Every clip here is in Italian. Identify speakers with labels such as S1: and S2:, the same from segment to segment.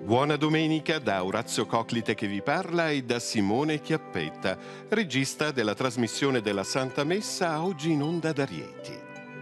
S1: Buona domenica da Orazio Coclite che vi parla e da Simone Chiappetta, regista della trasmissione della Santa Messa, oggi in onda da Rieti.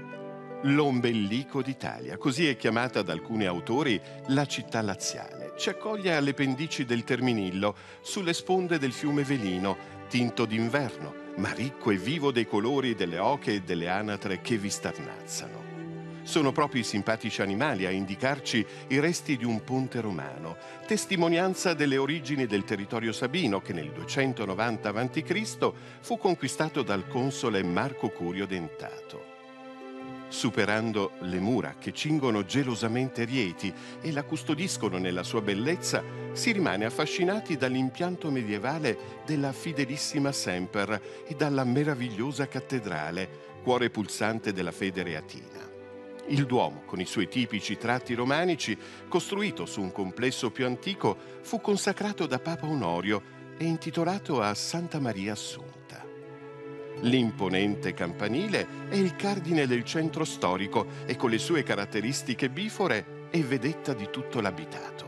S1: L'ombelico d'Italia, così è chiamata da alcuni autori la città laziale. Ci accoglie alle pendici del Terminillo, sulle sponde del fiume Velino, tinto d'inverno, ma ricco e vivo dei colori delle oche e delle anatre che vi starnazzano. Sono proprio i simpatici animali a indicarci i resti di un ponte romano, testimonianza delle origini del territorio sabino che nel 290 a.C. fu conquistato dal console Marco Curio Dentato. Superando le mura che cingono gelosamente Rieti e la custodiscono nella sua bellezza, si rimane affascinati dall'impianto medievale della Fidelissima Semper e dalla meravigliosa cattedrale, cuore pulsante della fede reatina. Il Duomo, con i suoi tipici tratti romanici, costruito su un complesso più antico, fu consacrato da Papa Onorio e intitolato a Santa Maria Assunta. L'imponente campanile è il cardine del centro storico e con le sue caratteristiche bifore è vedetta di tutto l'abitato.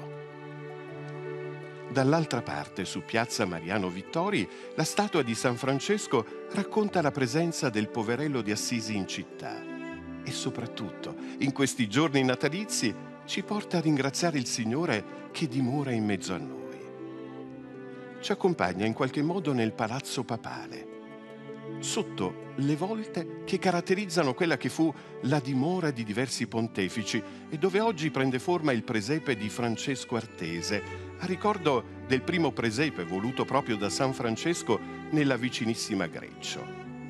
S1: Dall'altra parte, su piazza Mariano Vittori, la statua di San Francesco racconta la presenza del poverello di Assisi in città. E soprattutto, in questi giorni natalizi, ci porta a ringraziare il Signore che dimora in mezzo a noi. Ci accompagna in qualche modo nel palazzo papale, sotto le volte che caratterizzano quella che fu la dimora di diversi pontefici e dove oggi prende forma il presepe di Francesco Artese, a ricordo del primo presepe voluto proprio da San Francesco nella vicinissima Greccio.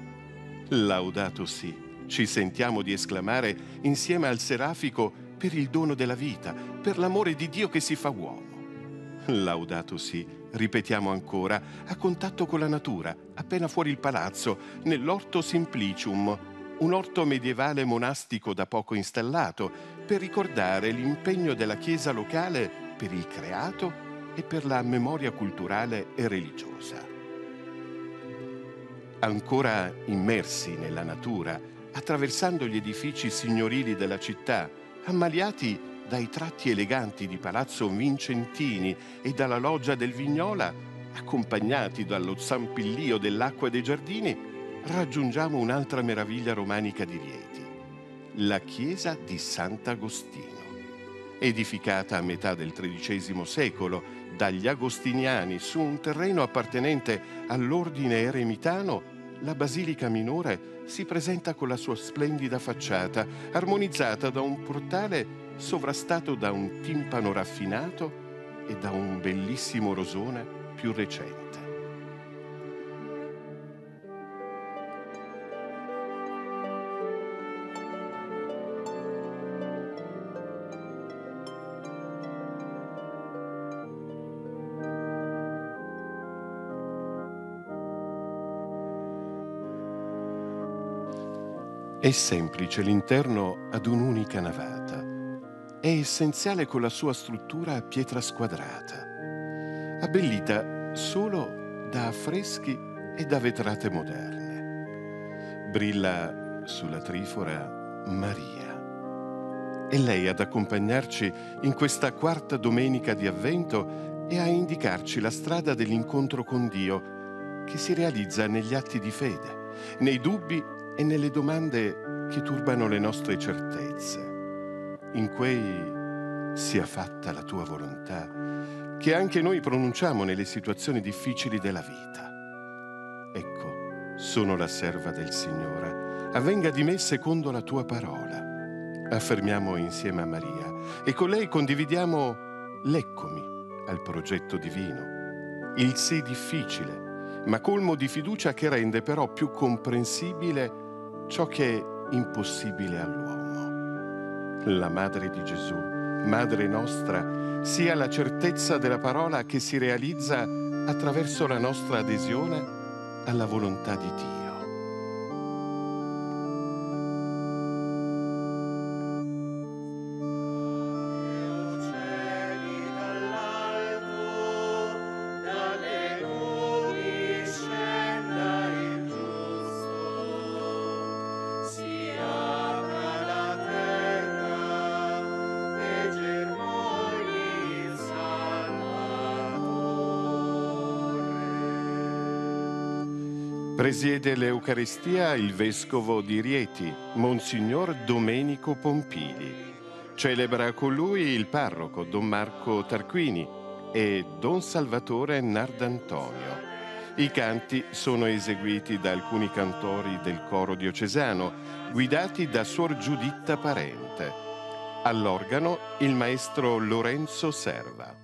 S1: Laudato si! Ci sentiamo di esclamare insieme al Serafico per il dono della vita, per l'amore di Dio che si fa uomo. Laudato si, ripetiamo ancora, a contatto con la natura, appena fuori il palazzo, nell'Orto Simplicium, un orto medievale monastico da poco installato, per ricordare l'impegno della Chiesa locale per il creato e per la memoria culturale e religiosa. Ancora immersi nella natura, attraversando gli edifici signorili della città, ammaliati dai tratti eleganti di Palazzo Vincentini e dalla loggia del Vignola, accompagnati dallo zampillio dell'acqua dei giardini, raggiungiamo un'altra meraviglia romanica di Rieti, la chiesa di Sant'Agostino. Edificata a metà del XIII secolo dagli Agostiniani su un terreno appartenente all'ordine eremitano, la basilica minore si presenta con la sua splendida facciata, armonizzata da un portale sovrastato da un timpano raffinato e da un bellissimo rosone più recente. È semplice l'interno ad un'unica navata. È essenziale con la sua struttura a pietra squadrata, abbellita solo da affreschi e da vetrate moderne. Brilla sulla trifora Maria. È lei ad accompagnarci in questa quarta domenica di Avvento e a indicarci la strada dell'incontro con Dio che si realizza negli atti di fede, nei dubbi e nelle domande che turbano le nostre certezze. In quei sia fatta la tua volontà, che anche noi pronunciamo nelle situazioni difficili della vita. Ecco, sono la serva del Signore, avvenga di me secondo la tua parola. Affermiamo insieme a Maria e con lei condividiamo l'eccomi al progetto divino, il sì difficile, ma colmo di fiducia che rende però più comprensibile ciò che è impossibile all'uomo. La Madre di Gesù, Madre nostra, sia la certezza della parola che si realizza attraverso la nostra adesione alla volontà di Dio.
S2: Terra e germogli il
S1: Presiede l'Eucaristia il Vescovo di Rieti, Monsignor Domenico Pompili. Celebra con lui il parroco Don Marco Tarquini e Don Salvatore Nardantonio. I canti sono eseguiti da alcuni cantori del coro diocesano, guidati da Suor Giuditta Parente. All'organo il maestro Lorenzo Serva.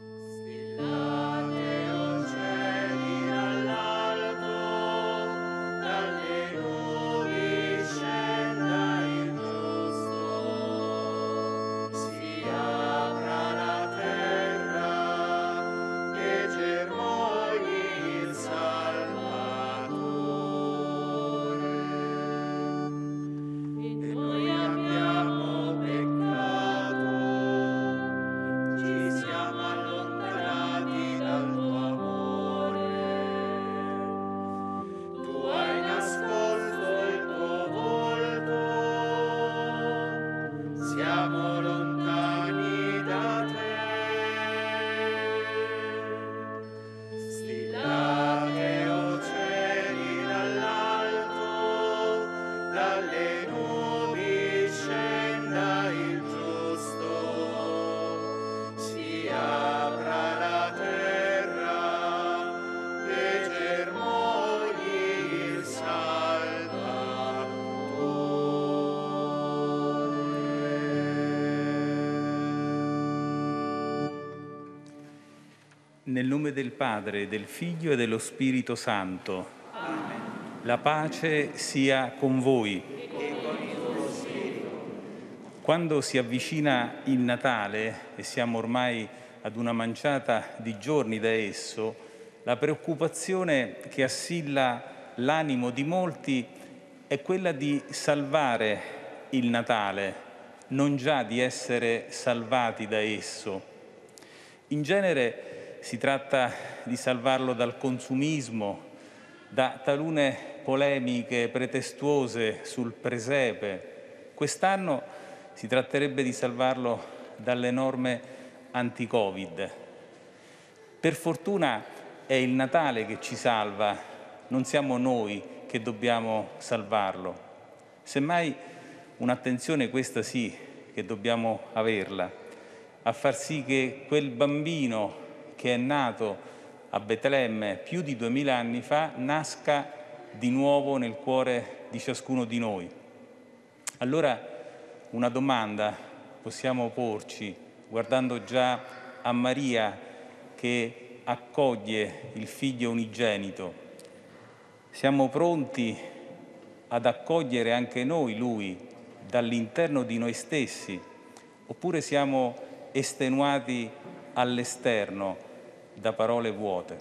S2: Nel nome del Padre, del Figlio e dello Spirito Santo. Amen. La pace sia con voi. E con il tuo spirito. Quando si avvicina il Natale, e siamo ormai ad una manciata di giorni da esso, la preoccupazione che assilla l'animo di molti è quella di salvare il Natale, non già di essere salvati da esso. In genere si tratta di salvarlo dal consumismo, da talune polemiche pretestuose sul presepe. Quest'anno si tratterebbe di salvarlo dalle norme anti-Covid. Per fortuna è il Natale che ci salva, non siamo noi che dobbiamo salvarlo. Semmai un'attenzione questa sì che dobbiamo averla, a far sì che quel bambino che è nato a Betlemme più di 2000 anni fa nasca di nuovo nel cuore di ciascuno di noi. Allora una domanda possiamo porci, guardando già a Maria che accoglie il Figlio unigenito. Siamo pronti ad accogliere anche noi Lui dall'interno di noi stessi, oppure siamo estenuati all'esterno da parole vuote?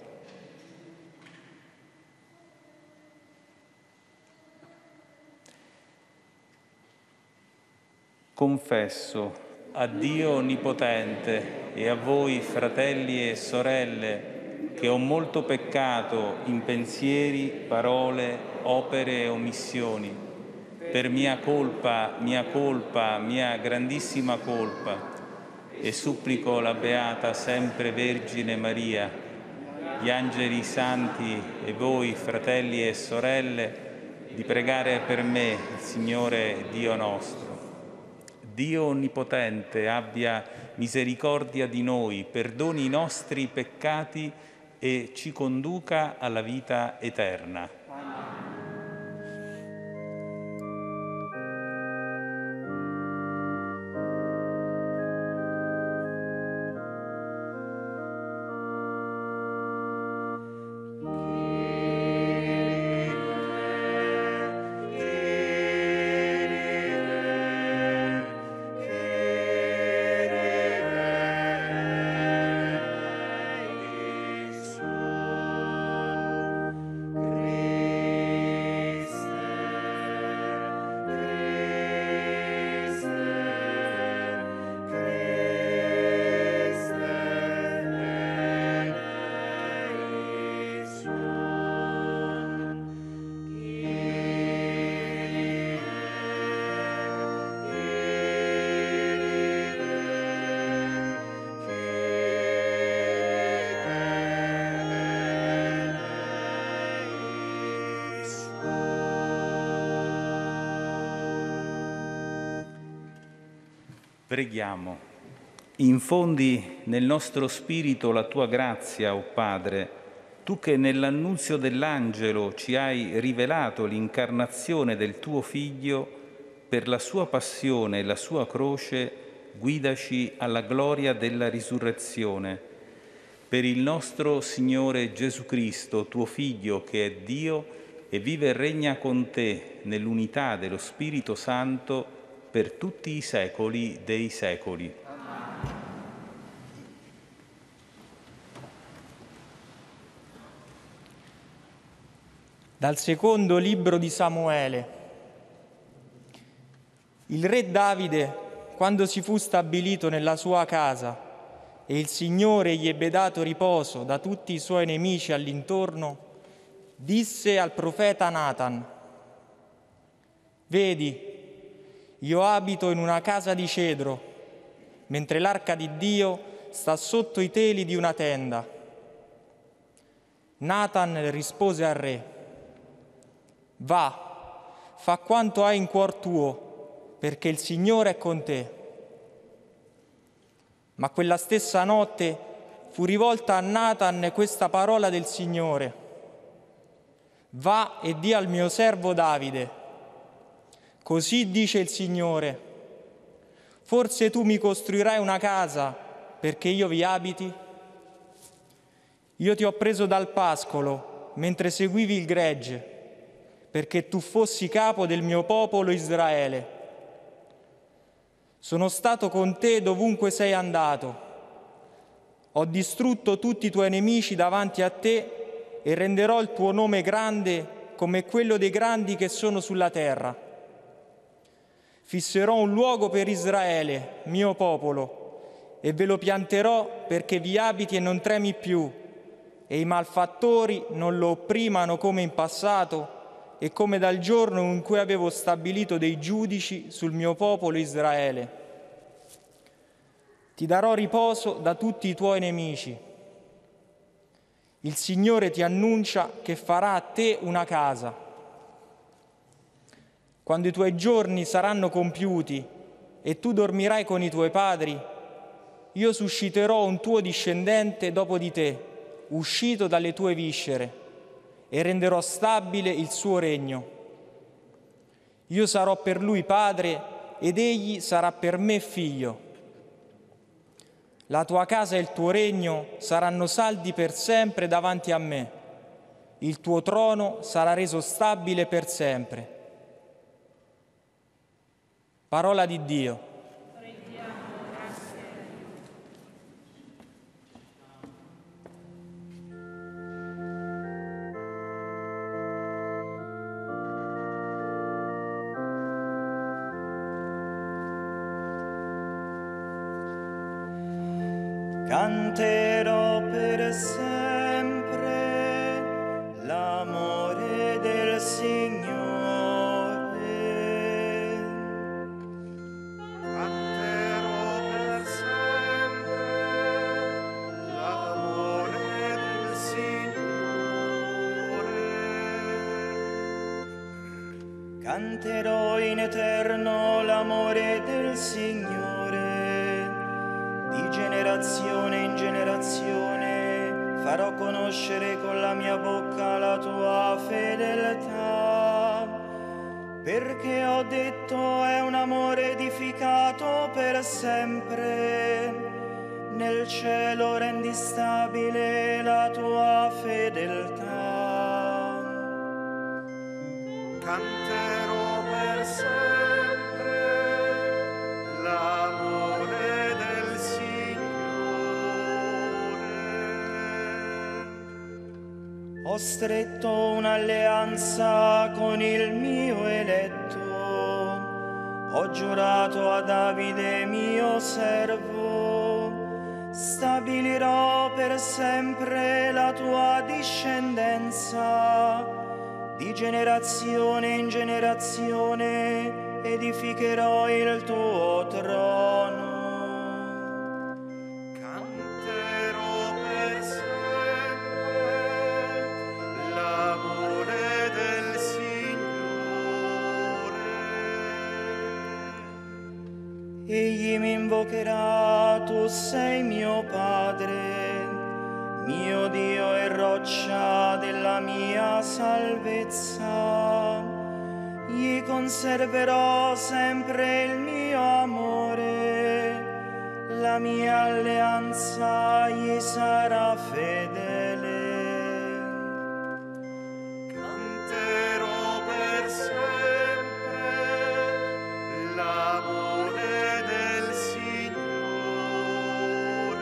S2: Confesso a Dio Onnipotente e a voi, fratelli e sorelle, che ho molto peccato in pensieri, parole, opere e omissioni, per mia colpa, mia grandissima colpa, e supplico la Beata sempre Vergine Maria, gli angeli santi e voi, fratelli e sorelle, di pregare per me, il Signore Dio nostro. Dio Onnipotente abbia misericordia di noi, perdoni i nostri peccati e ci conduca alla vita eterna. Preghiamo. Infondi nel nostro spirito la tua grazia, o Padre, tu che nell'annunzio dell'angelo ci hai rivelato l'incarnazione del tuo Figlio, per la sua passione e la sua croce, guidaci alla gloria della risurrezione. Per il nostro Signore Gesù Cristo, tuo Figlio, che è Dio e vive e regna con te nell'unità dello Spirito Santo per tutti i secoli dei secoli.
S3: Dal secondo libro di Samuele. Il re Davide, quando si fu stabilito nella sua casa e il Signore gli ebbe dato riposo da tutti i suoi nemici all'intorno, disse al profeta Natan: «Vedi, io abito in una casa di cedro, mentre l'arca di Dio sta sotto i teli di una tenda». Natan rispose al re: «Va, fa quanto hai in cuor tuo, perché il Signore è con te». Ma quella stessa notte fu rivolta a Natan questa parola del Signore: «Va e di al mio servo Davide, così dice il Signore, forse tu mi costruirai una casa perché io vi abiti? Io ti ho preso dal pascolo mentre seguivi il gregge, perché tu fossi capo del mio popolo Israele. Sono stato con te dovunque sei andato. Ho distrutto tutti i tuoi nemici davanti a te e renderò il tuo nome grande come quello dei grandi che sono sulla terra. Fisserò un luogo per Israele, mio popolo, e ve lo pianterò perché vi abiti e non tremi più, e i malfattori non lo opprimano come in passato e come dal giorno in cui avevo stabilito dei giudici sul mio popolo Israele. Ti darò riposo da tutti i tuoi nemici. Il Signore ti annuncia che farà a te una casa. Quando i tuoi giorni saranno compiuti e tu dormirai con i tuoi padri, io susciterò un tuo discendente dopo di te, uscito dalle tue viscere, e renderò stabile il suo regno. Io sarò per lui padre ed egli sarà per me figlio. La tua casa e il tuo regno saranno saldi per sempre davanti a me. Il tuo trono sarà reso stabile per sempre. Parola di Dio.
S4: Canterò per sempre l'amore del Signore. Canterò per sempre l'amore del Signore. Canterò in eterno l'amore del Signore. Di generazione in generazione farò conoscere con la mia bocca la tua fedeltà, perché ho detto è un amore edificato per sempre. Nel cielo rendi stabile la tua fedeltà. Canterò per sempre l'amore del Signore. Ho stretto un'alleanza con il mio eletto, ho giurato a Davide mio servo, stabilirò per sempre la tua discendenza. Di generazione in generazione edificherò il tuo trono. Canterò per sempre l'amore del Signore. Egli mi invocherà, tu sei mio Padre, mio Dio e roccia della mia salvezza. Gli conserverò sempre il mio amore, la mia alleanza gli sarà fedele. Canterò per sempre l'amore del Signore.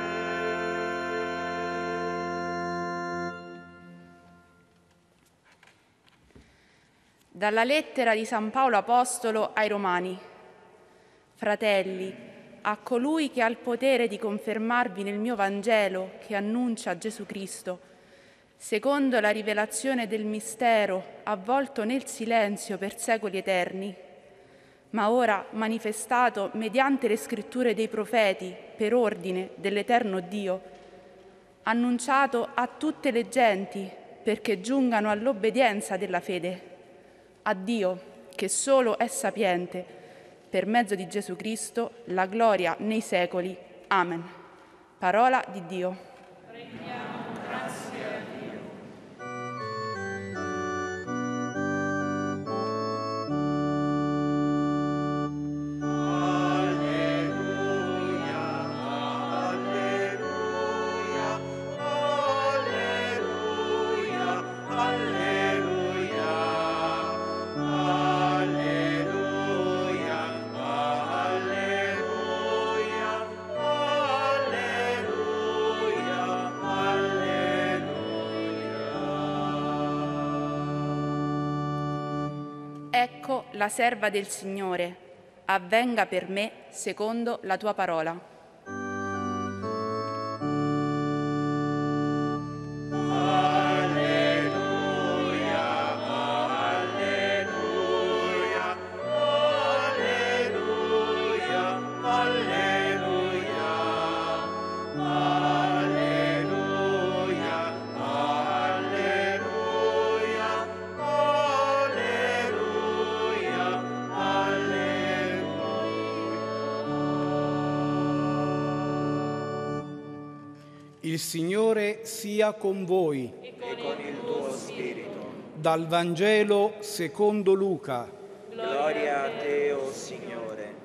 S5: Dalla lettera di San Paolo Apostolo ai Romani. Fratelli, a colui che ha il potere di confermarvi nel mio Vangelo che annuncia Gesù Cristo, secondo la rivelazione del mistero avvolto nel silenzio per secoli eterni, ma ora manifestato mediante le scritture dei profeti per ordine dell'eterno Dio, annunciato a tutte le genti perché giungano all'obbedienza della fede, a Dio che solo è sapiente, per mezzo di Gesù Cristo, la gloria nei secoli. Amen. Parola di Dio.
S6: Preghiamo, grazie a Dio.
S5: Ecco la serva del Signore, avvenga per me secondo la tua parola.
S7: Il Signore sia con voi
S6: E con il tuo spirito.
S7: dal Vangelo secondo Luca.
S6: Gloria a te, o Signore.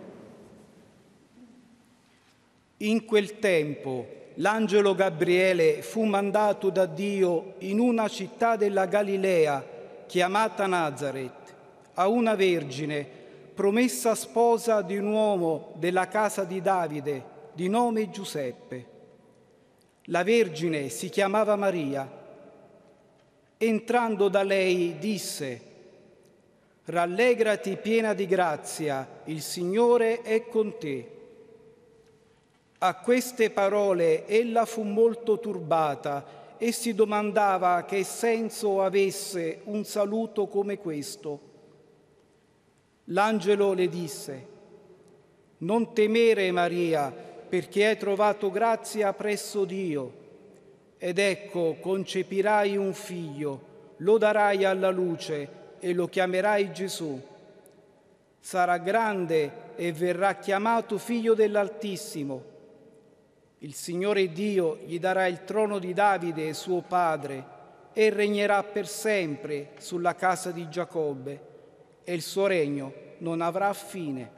S7: In quel tempo l'angelo Gabriele fu mandato da Dio in una città della Galilea chiamata Nazaret a una vergine promessa sposa di un uomo della casa di Davide di nome Giuseppe. La Vergine si chiamava Maria. Entrando da lei disse: «Rallegrati piena di grazia, il Signore è con te». A queste parole ella fu molto turbata e si domandava che senso avesse un saluto come questo. L'angelo le disse: «Non temere, Maria, perché hai trovato grazia presso Dio. Ed ecco, concepirai un figlio, lo darai alla luce e lo chiamerai Gesù. Sarà grande e verrà chiamato Figlio dell'Altissimo. Il Signore Dio gli darà il trono di Davide, suo padre, e regnerà per sempre sulla casa di Giacobbe, e il suo regno non avrà fine».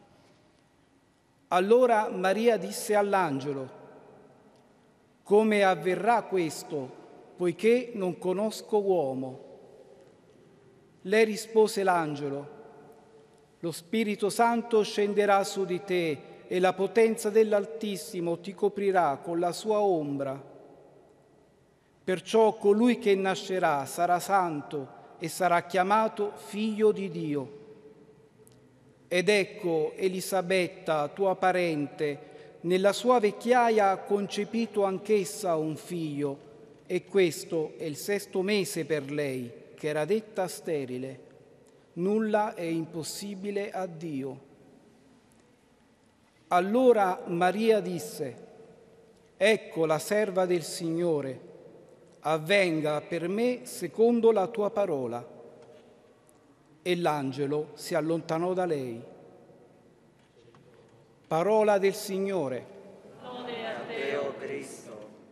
S7: Allora Maria disse all'angelo: «Come avverrà questo, poiché non conosco uomo?» Lei rispose l'angelo: «Lo Spirito Santo scenderà su di te e la potenza dell'Altissimo ti coprirà con la sua ombra. Perciò colui che nascerà sarà santo e sarà chiamato Figlio di Dio. Ed ecco, Elisabetta, tua parente, nella sua vecchiaia ha concepito anch'essa un figlio, e questo è il 6° mese per lei, che era detta sterile. Nulla è impossibile a Dio». Allora Maria disse: «Ecco la serva del Signore, avvenga per me secondo la tua parola». E l'angelo si allontanò da lei. Parola del Signore.
S6: Lode a te, o Cristo.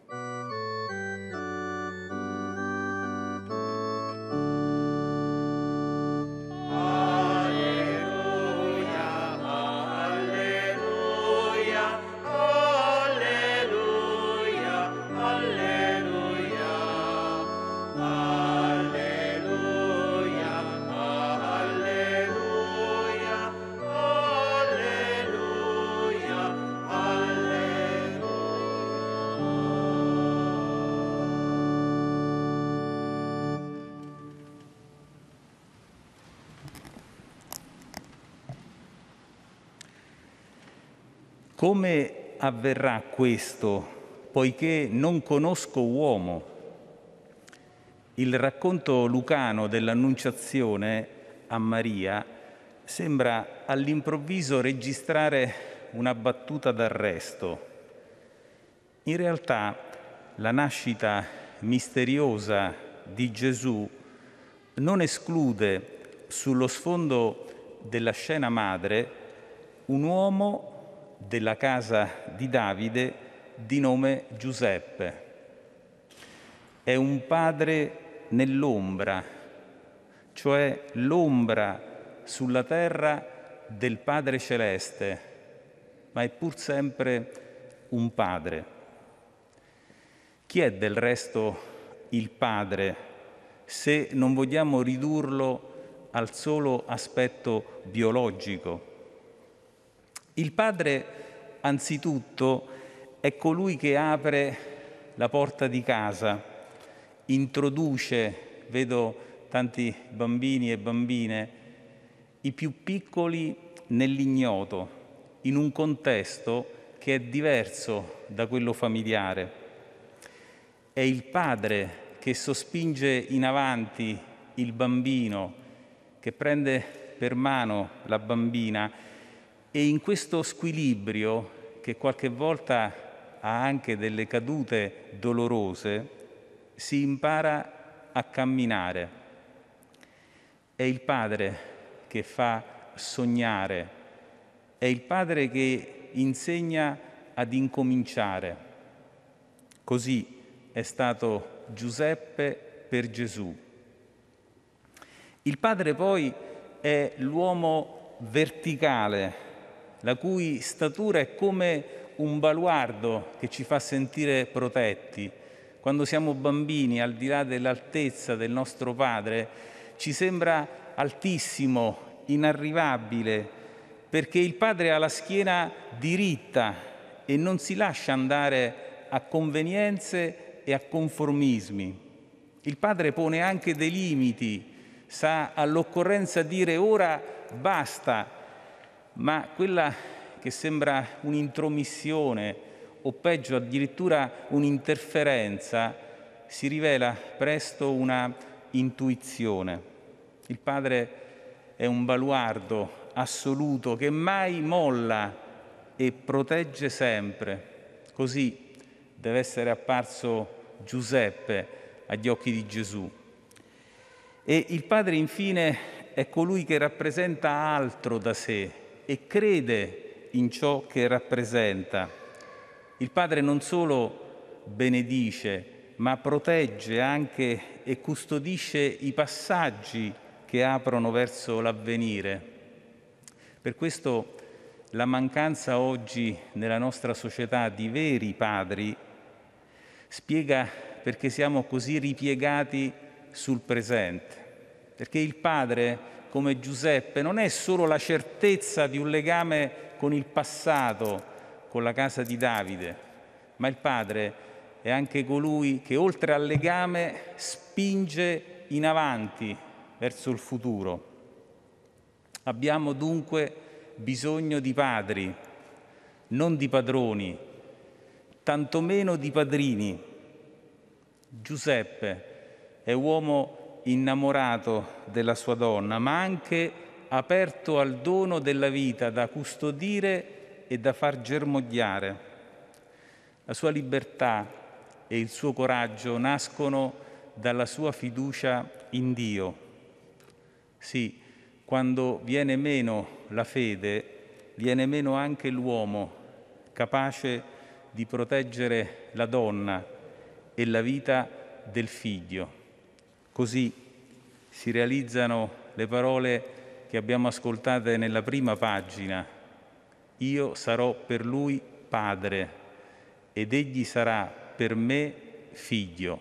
S2: Come avverrà questo, poiché non conosco uomo? Il racconto lucano dell'Annunciazione a Maria sembra all'improvviso registrare una battuta d'arresto. In realtà la nascita misteriosa di Gesù non esclude sullo sfondo della scena madre un uomo della casa di Davide di nome Giuseppe. È un padre nell'ombra, cioè l'ombra sulla terra del Padre Celeste, ma è pur sempre un padre. Chi è del resto il padre, se non vogliamo ridurlo al solo aspetto biologico? Il padre, anzitutto, è colui che apre la porta di casa, introduce, vedo tanti bambini e bambine, i più piccoli nell'ignoto, in un contesto che è diverso da quello familiare. È il padre che sospinge in avanti il bambino, che prende per mano la bambina, e in questo squilibrio, che qualche volta ha anche delle cadute dolorose, si impara a camminare. È il padre che fa sognare, è il padre che insegna ad incominciare. Così è stato Giuseppe per Gesù. Il padre poi è l'uomo verticale, la cui statura è come un baluardo che ci fa sentire protetti. Quando siamo bambini, al di là dell'altezza del nostro padre, ci sembra altissimo, inarrivabile, perché il padre ha la schiena diritta e non si lascia andare a convenienze e a conformismi. Il padre pone anche dei limiti, sa all'occorrenza dire ora basta, ma quella che sembra un'intromissione o peggio addirittura un'interferenza si rivela presto una intuizione. Il padre è un baluardo assoluto che mai molla e protegge sempre. Così deve essere apparso Giuseppe agli occhi di Gesù. E il padre infine è colui che rappresenta altro da sé e crede in ciò che rappresenta. Il padre non solo benedice, ma protegge anche e custodisce i passaggi che aprono verso l'avvenire. Per questo la mancanza oggi nella nostra società di veri padri spiega perché siamo così ripiegati sul presente. Perché il padre, come Giuseppe, non è solo la certezza di un legame con il passato, con la casa di Davide, ma il padre è anche colui che oltre al legame spinge in avanti verso il futuro. Abbiamo dunque bisogno di padri, non di padroni, tantomeno di padrini. Giuseppe è uomo innamorato della sua donna, ma anche aperto al dono della vita da custodire e da far germogliare. La sua libertà e il suo coraggio nascono dalla sua fiducia in Dio. Sì, quando viene meno la fede, viene meno anche l'uomo, capace di proteggere la donna e la vita del figlio. Così si realizzano le parole che abbiamo ascoltate nella prima pagina. Io sarò per lui padre ed egli sarà per me figlio.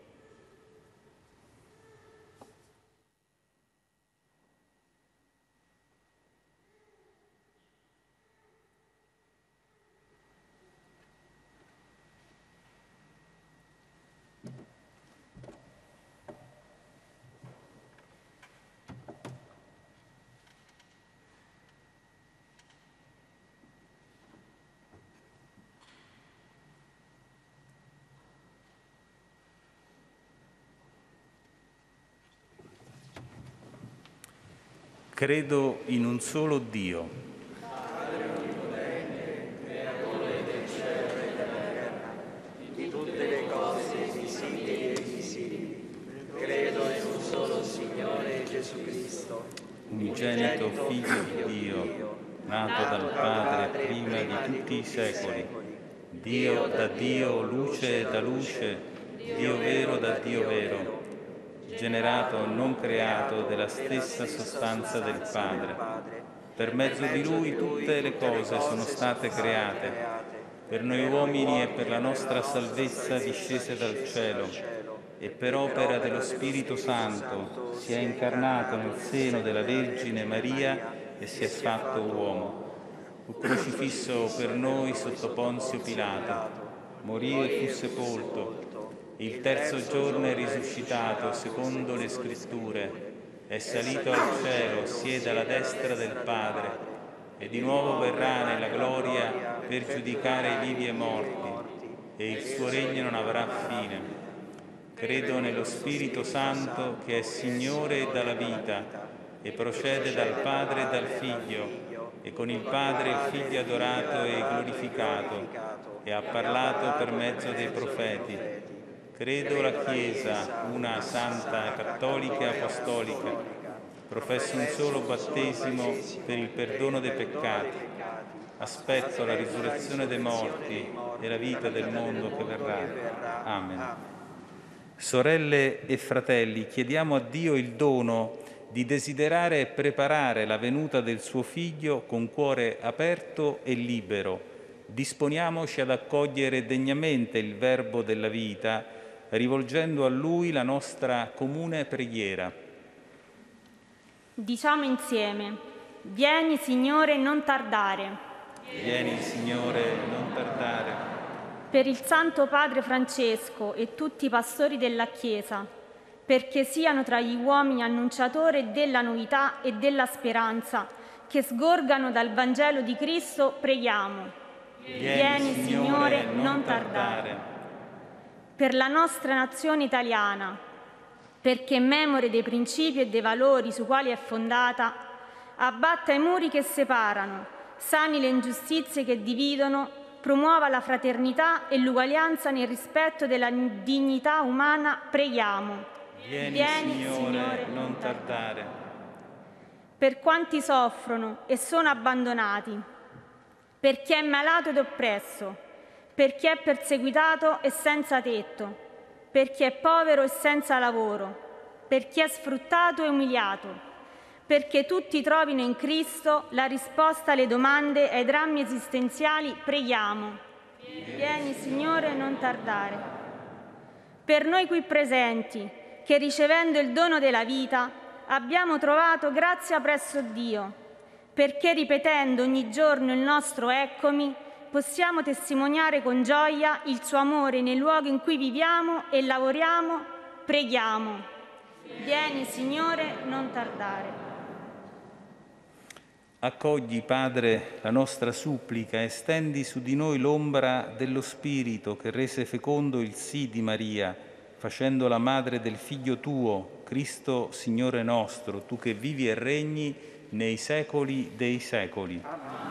S2: Credo in un solo Dio,
S6: Padre onnipotente, creatore del cielo e della terra, di tutte le cose visibili e invisibili. Credo in un solo Signore Gesù Cristo,
S2: unigenito Figlio di Dio, nato dal Padre prima di tutti i secoli, Dio da Dio, luce da luce, Dio vero da Dio vero, generato, non creato, della stessa sostanza del Padre. Per mezzo di Lui tutte le cose sono state create, per noi uomini e per la nostra salvezza discese dal cielo, e per opera dello Spirito Santo si è incarnato nel seno della Vergine Maria e si è fatto uomo. Fu crocifisso per noi sotto Ponzio Pilato, morì e fu sepolto. Il terzo giorno è risuscitato secondo le Scritture, è salito al cielo, siede alla destra del Padre e di nuovo verrà nella gloria per giudicare i vivi e i morti, e il suo regno non avrà fine. Credo nello Spirito Santo che è Signore dalla vita e procede dal Padre e dal Figlio, e con il Padre il Figlio adorato e glorificato, e ha parlato per mezzo dei profeti. Credo la Chiesa, una santa, cattolica e apostolica. Professo un solo battesimo per il perdono dei peccati. Aspetto la risurrezione dei morti e la vita del mondo che verrà. Amen. Sorelle e fratelli, chiediamo a Dio il dono di desiderare e preparare la venuta del suo Figlio con cuore aperto e libero. Disponiamoci ad accogliere degnamente il Verbo della vita, rivolgendo a Lui la nostra comune preghiera.
S8: Diciamo insieme: vieni Signore, non tardare.
S2: Vieni Signore, non tardare.
S8: Per il Santo Padre Francesco e tutti i pastori della Chiesa, perché siano tra gli uomini annunciatori della novità e della speranza che sgorgano dal Vangelo di Cristo, preghiamo. Vieni Signore, non tardare. Per la nostra nazione italiana, perché memore dei principi e dei valori sui quali è fondata, abbatta i muri che separano, sani le ingiustizie che dividono, promuova la fraternità e l'uguaglianza nel rispetto della dignità umana, preghiamo.
S2: Vieni Signore, non tardare.
S8: Per quanti soffrono e sono abbandonati, per chi è malato ed oppresso, per chi è perseguitato e senza tetto, per chi è povero e senza lavoro, per chi è sfruttato e umiliato, perché tutti trovino in Cristo la risposta alle domande e ai drammi esistenziali, preghiamo. Vieni Signore, non tardare. Per noi qui presenti, che ricevendo il dono della vita abbiamo trovato grazia presso Dio, perché ripetendo ogni giorno il nostro eccomi, possiamo testimoniare con gioia il suo amore nei luoghi in cui viviamo e lavoriamo, preghiamo. Vieni Signore, non tardare.
S2: Accogli, Padre, la nostra supplica e stendi su di noi l'ombra dello Spirito che rese fecondo il sì di Maria, facendola madre del Figlio tuo, Cristo Signore nostro, tu che vivi e regni nei secoli dei secoli. Amen.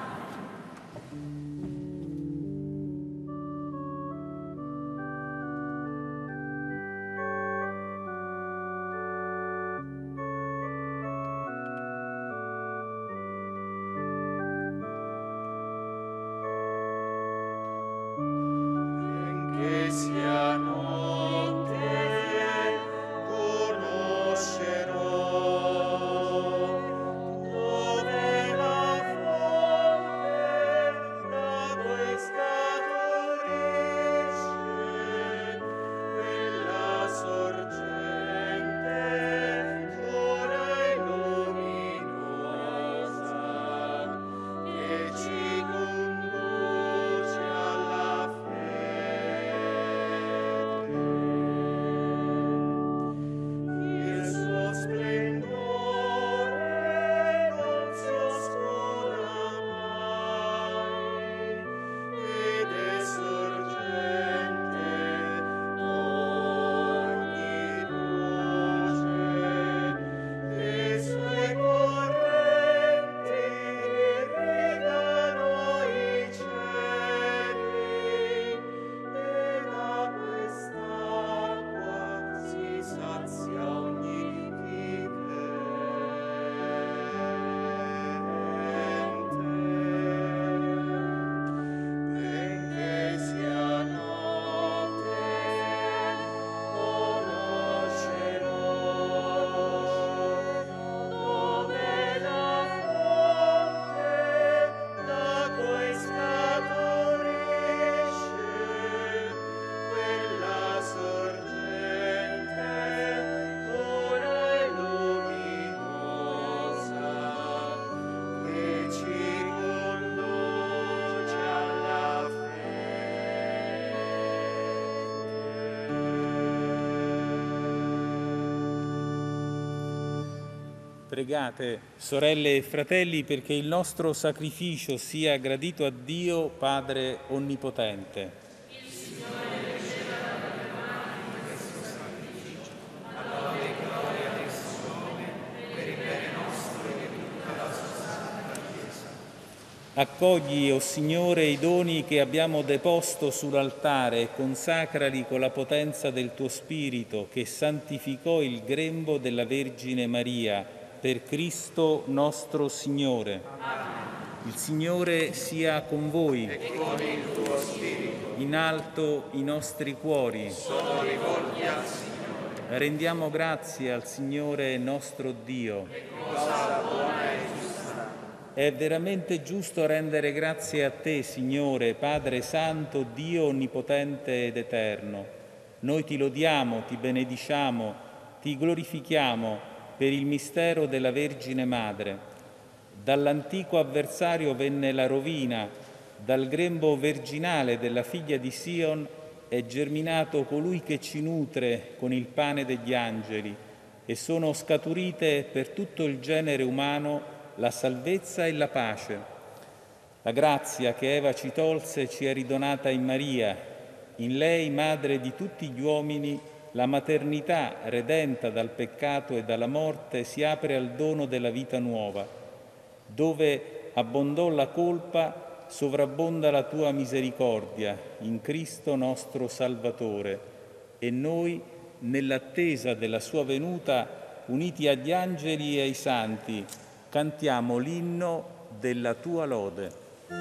S2: Pregate, sorelle e fratelli, perché il nostro sacrificio sia gradito a Dio Padre Onnipotente.
S6: Il Signore riceva dalle mani questo sacrificio, a lode e gloria del suo nome, per il bene nostro e di tutta la sua santa Chiesa.
S2: Accogli, o Signore, i doni che abbiamo deposto sull'altare e consacrali con la potenza del tuo Spirito, che santificò il grembo della Vergine Maria, per Cristo nostro Signore.
S6: Amen.
S2: Il Signore sia con voi.
S6: E con il tuo spirito.
S2: In alto i nostri cuori.
S6: Sono rivolti al Signore.
S2: Rendiamo grazie al Signore nostro Dio.
S6: È cosa buona e giusta.
S2: È veramente giusto rendere grazie a te, Signore, Padre Santo, Dio Onnipotente ed Eterno. Noi ti lodiamo, ti benediciamo, ti glorifichiamo per il mistero della Vergine Madre. Dall'antico avversario venne la rovina, dal grembo virginale della figlia di Sion è germinato colui che ci nutre con il pane degli angeli, e sono scaturite per tutto il genere umano la salvezza e la pace. La grazia che Eva ci tolse ci è ridonata in Maria, in lei, madre di tutti gli uomini. La maternità, redenta dal peccato e dalla morte, si apre al dono della vita nuova. Dove abbondò la colpa, sovrabbonda la tua misericordia, in Cristo nostro Salvatore. E noi, nell'attesa della sua venuta, uniti agli angeli e ai santi, cantiamo l'inno della tua lode.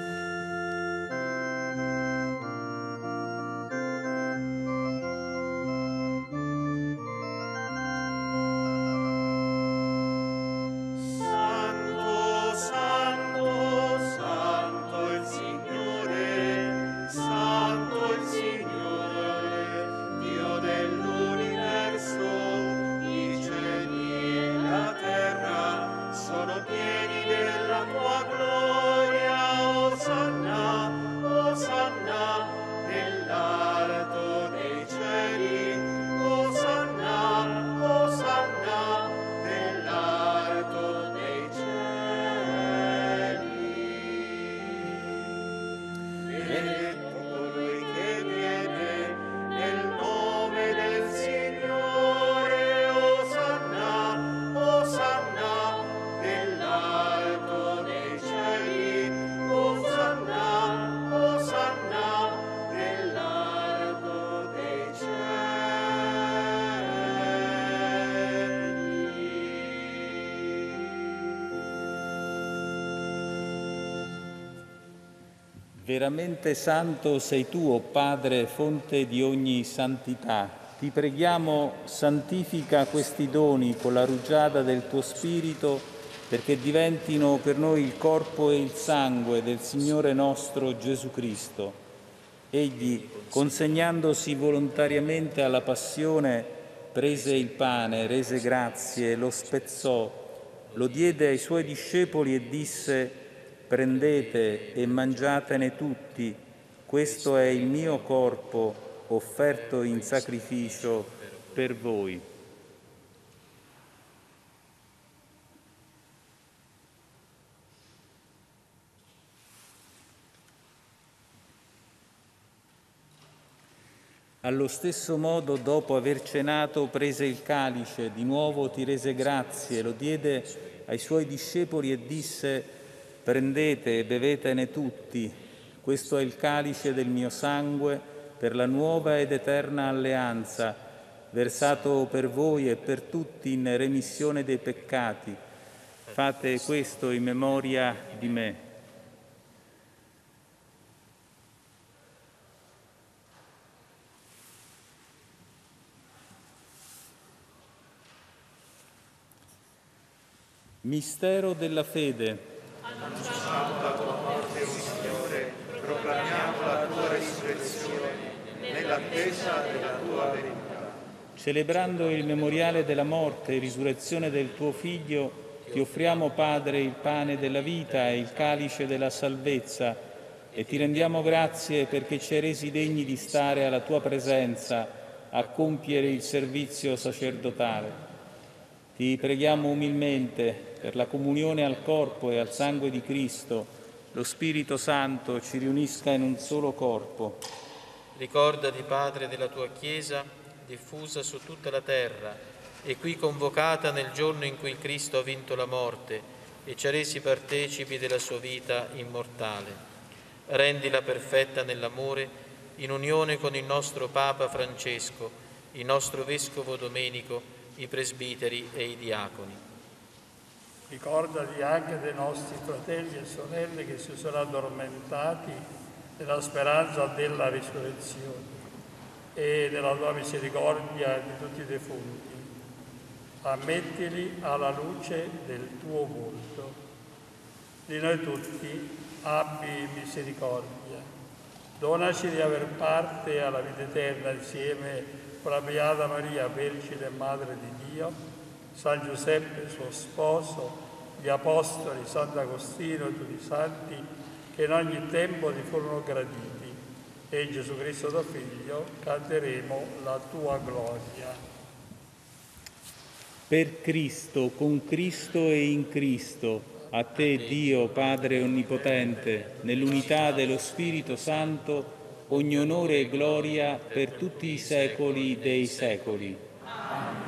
S2: Veramente santo sei tu, o Padre, fonte di ogni santità. Ti preghiamo, santifica questi doni con la rugiada del tuo Spirito, perché diventino per noi il corpo e il sangue del Signore nostro Gesù Cristo. Egli, consegnandosi volontariamente alla passione, prese il pane, rese grazie, lo spezzò, lo diede ai suoi discepoli e disse: prendete e mangiatene tutti, questo è il mio corpo offerto in sacrificio per voi. Allo stesso modo, dopo aver cenato, prese il calice, di nuovo ti rese grazie, lo diede ai suoi discepoli e disse: prendete e bevetene tutti, questo è il calice del mio sangue per la nuova ed eterna alleanza, versato per voi e per tutti in remissione dei peccati. Fate questo in memoria di me. Mistero della fede.
S6: Annunciamo la tua morte, o Signore, proclamiamo la tua risurrezione, nell'attesa della tua venuta.
S2: Celebrando il memoriale della morte e risurrezione del tuo Figlio, ti offriamo, Padre, il pane della vita e il calice della salvezza, e ti rendiamo grazie perché ci hai resi degni di stare alla tua presenza a compiere il servizio sacerdotale. Ti preghiamo umilmente per la comunione al corpo e al sangue di Cristo, lo Spirito Santo ci riunisca in un solo corpo.
S6: Ricordati, Padre, della tua Chiesa diffusa su tutta la terra e qui convocata nel giorno in cui il Cristo ha vinto la morte e ci ha resi partecipi della sua vita immortale. Rendila perfetta nell'amore, in unione con il nostro Papa Francesco, il nostro Vescovo Domenico, i presbiteri e i diaconi.
S9: Ricordati anche dei nostri fratelli e sorelle che si sono addormentati nella speranza della risurrezione e della tua misericordia di tutti i defunti. Ammettili alla luce del tuo volto. Di noi tutti abbi misericordia. Donaci di aver parte alla vita eterna insieme con la Beata Maria, Vergine e Madre di Dio, San Giuseppe, suo sposo, gli Apostoli, Sant'Agostino e tutti i santi che in ogni tempo ti furono graditi. E in Gesù Cristo, tuo Figlio, canteremo la tua gloria.
S2: Per Cristo, con Cristo e in Cristo, a te, Dio, Padre Onnipotente, nell'unità dello Spirito Santo, ogni onore e gloria per tutti i secoli dei secoli. Amen.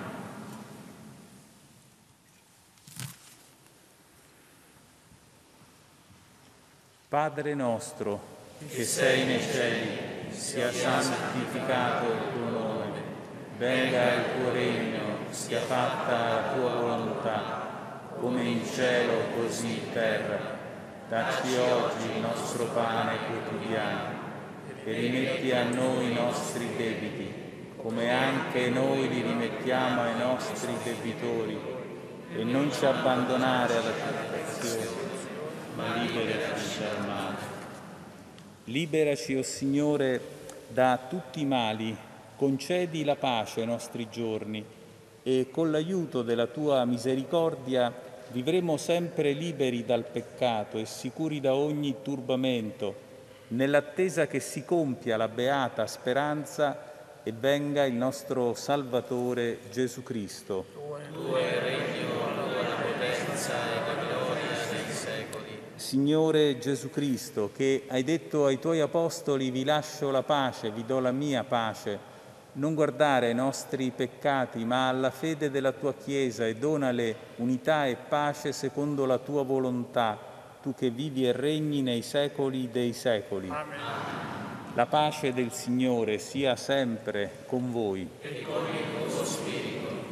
S2: Padre nostro, che sei nei cieli, sia santificato il tuo nome, venga il tuo regno, sia fatta la tua volontà, come in cielo così in terra. Dacci oggi il nostro pane quotidiano e rimetti a noi i nostri debiti, come anche noi li rimettiamo ai nostri debitori, e non ci abbandonare alla tentazione, ma liberaci dal male. Liberaci, o Signore, da tutti i mali, concedi la pace ai nostri giorni e con l'aiuto della tua misericordia vivremo sempre liberi dal peccato e sicuri da ogni turbamento, nell'attesa che si compia la beata speranza e venga il nostro Salvatore Gesù Cristo.
S6: Tuo è il regno, la potenza e la gloria nei secoli.
S2: Signore Gesù Cristo, che hai detto ai tuoi apostoli: vi lascio la pace, vi do la mia pace, non guardare ai nostri peccati, ma alla fede della tua Chiesa, e donale unità e pace secondo la tua volontà, tu che vivi e regni nei secoli dei secoli.
S9: Amen.
S2: La pace del Signore sia sempre con voi.
S6: E con il tuo spirito.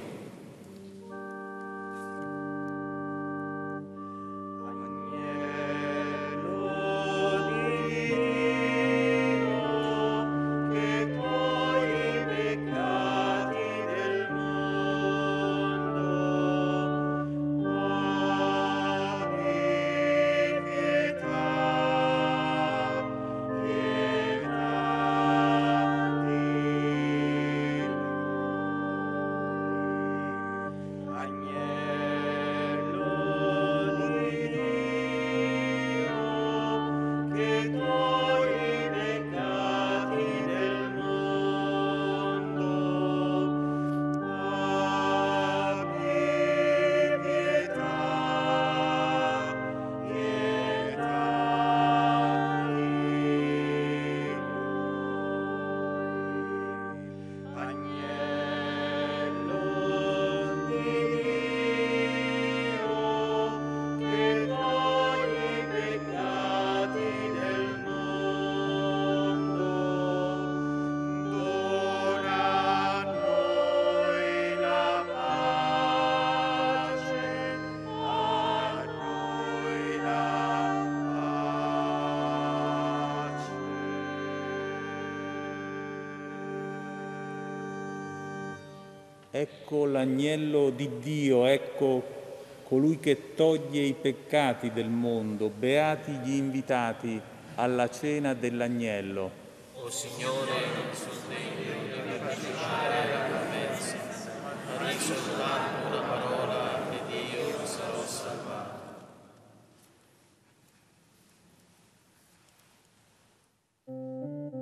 S2: Ecco l'agnello di Dio, ecco colui che toglie i peccati del mondo. Beati gli invitati alla cena dell'agnello.
S6: O Signore, non sono degno di partecipare alla mensa, ma di soltanto una parola ed io sarò salvato.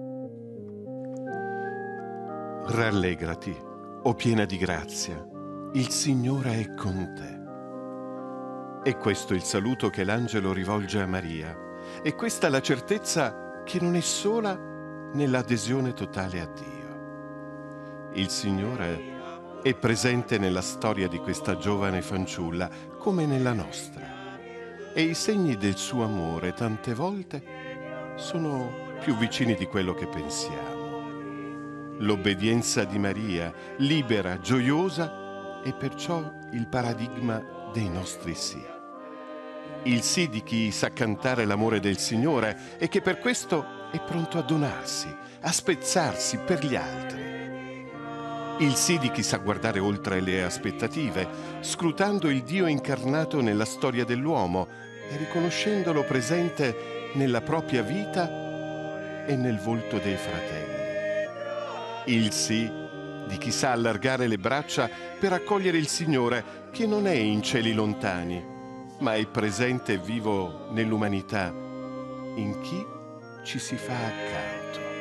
S1: Rallegrati, o piena di grazia, il Signore è con te. E questo è il saluto che l'angelo rivolge a Maria. E questa è la certezza che non è sola nell'adesione totale a Dio. Il Signore è presente nella storia di questa giovane fanciulla come nella nostra. E i segni del suo amore tante volte sono più vicini di quello che pensiamo. L'obbedienza di Maria, libera, gioiosa, è perciò il paradigma dei nostri sì. Il sì di chi sa cantare l'amore del Signore e che per questo è pronto a donarsi, a spezzarsi per gli altri. Il sì di chi sa guardare oltre le aspettative, scrutando il Dio incarnato nella storia dell'uomo e riconoscendolo presente nella propria vita e nel volto dei fratelli. Il sì di chi sa allargare le braccia per accogliere il Signore che non è in cieli lontani, ma è presente e vivo nell'umanità, in chi ci si fa accanto.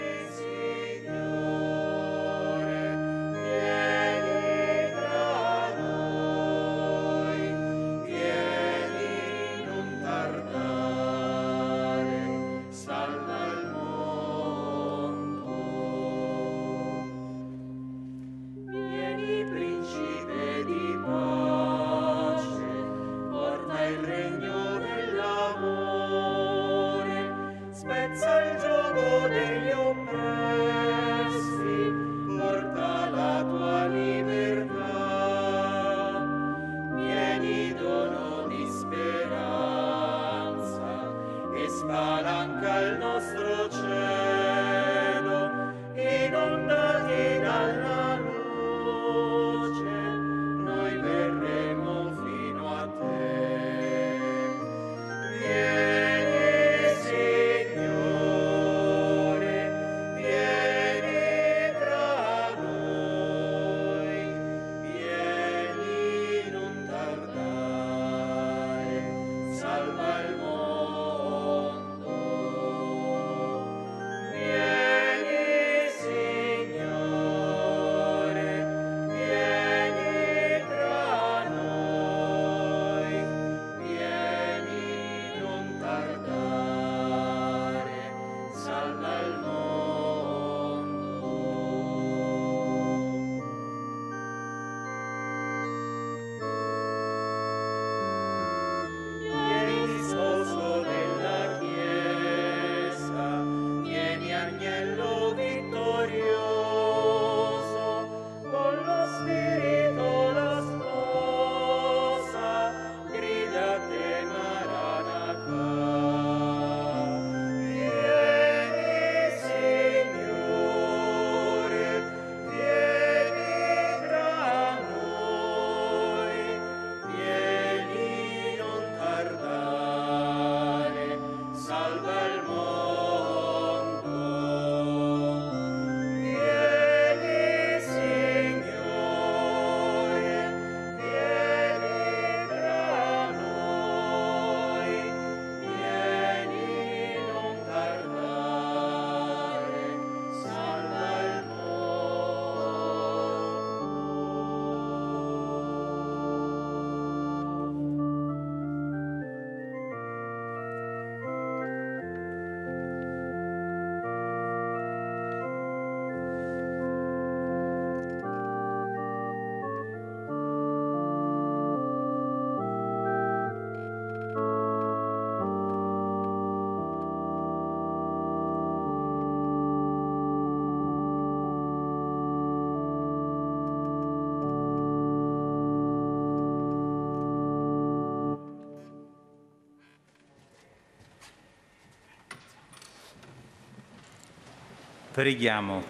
S2: Preghiamo.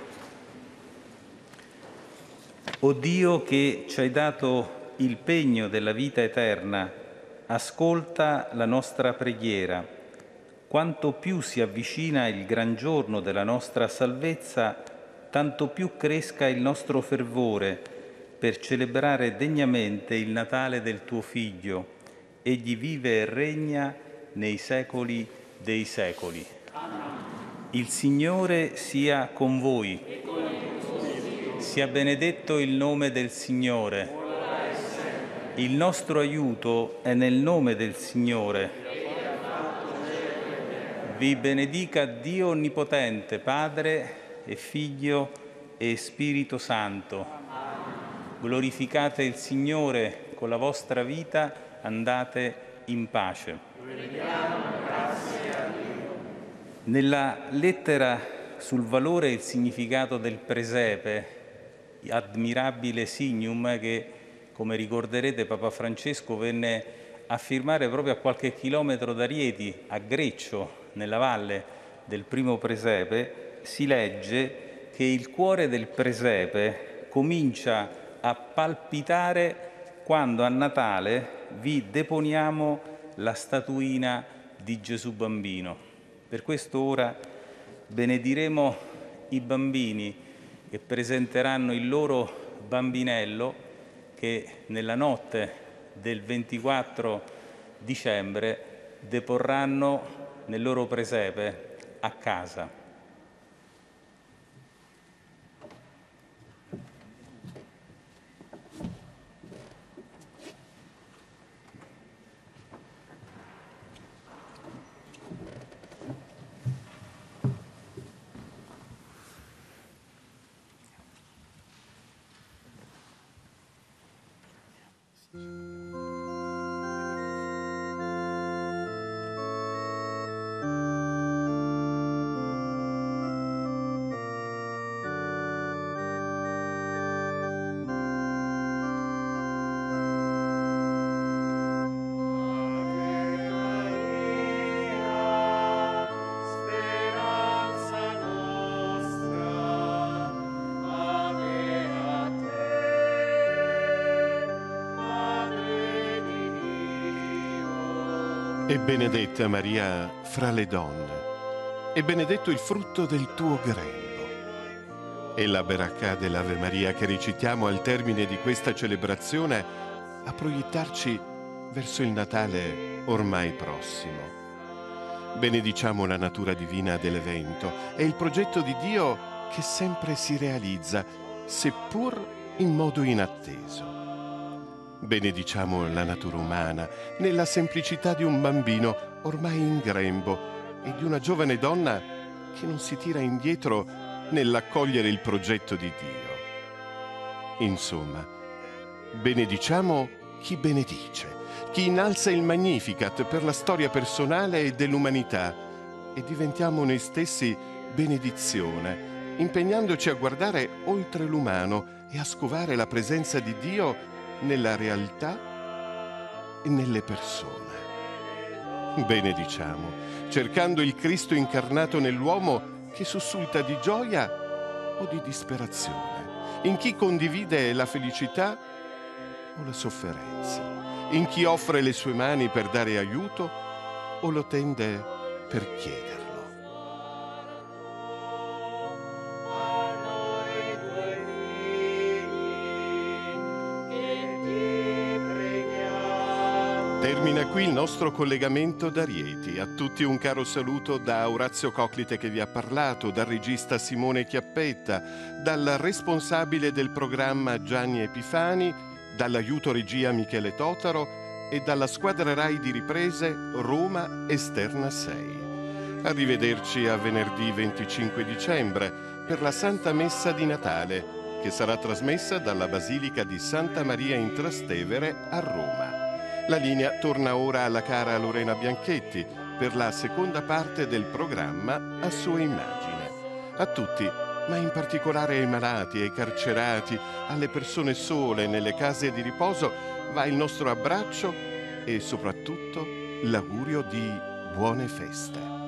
S2: O Dio che ci hai dato il pegno della vita eterna, ascolta la nostra preghiera. Quanto più si avvicina il gran giorno della nostra salvezza, tanto più cresca il nostro fervore per celebrare degnamente il Natale del tuo Figlio. Egli vive e regna nei secoli dei secoli. Il Signore sia con voi. Sia benedetto il nome del Signore. Il nostro aiuto è nel nome del Signore. Vi benedica Dio Onnipotente, Padre e Figlio e Spirito Santo. Glorificate il Signore con la vostra vita, andate in pace. Nella lettera sul valore e il significato del presepe, Admirabile Signum, che come ricorderete Papa Francesco venne a firmare proprio a qualche chilometro da Rieti, a Greccio, nella valle del primo presepe, si legge che il cuore del presepe comincia a palpitare quando a Natale vi deponiamo la statuina di Gesù Bambino. Per questo ora benediremo i bambini che presenteranno il loro bambinello che nella notte del 24 dicembre deporranno nel loro presepe a casa.
S1: E benedetta Maria fra le donne, e benedetto il frutto del tuo grembo. E la Berakà dell'Ave Maria che recitiamo al termine di questa celebrazione a proiettarci verso il Natale ormai prossimo. Benediciamo la natura divina dell'evento e il progetto di Dio che sempre si realizza, seppur in modo inatteso. Benediciamo la natura umana nella semplicità di un bambino ormai in grembo e di una giovane donna che non si tira indietro nell'accogliere il progetto di Dio. Insomma, benediciamo chi benedice, chi innalza il Magnificat per la storia personale e dell'umanità e diventiamo noi stessi benedizione, impegnandoci a guardare oltre l'umano e a scovare la presenza di Dio nella realtà e nelle persone. Benediciamo, cercando il Cristo incarnato nell'uomo che sussulta di gioia o di disperazione, in chi condivide la felicità o la sofferenza, in chi offre le sue mani per dare aiuto o lo tende per chiederlo. Termina qui il nostro collegamento da Rieti. A tutti un caro saluto da Orazio Coclite che vi ha parlato, dal regista Simone Chiappetta, dal responsabile del programma Gianni Epifani, dall'aiuto regia Michele Totaro e dalla squadra Rai di riprese Roma Esterna 6. Arrivederci a venerdì 25 dicembre per la Santa Messa di Natale, che sarà trasmessa dalla Basilica di Santa Maria in Trastevere a Roma. La linea torna ora alla cara Lorena Bianchetti per la seconda parte del programma A sua immagine. A tutti, ma in particolare ai malati, ai carcerati, alle persone sole nelle case di riposo, va il nostro abbraccio e soprattutto l'augurio di buone feste.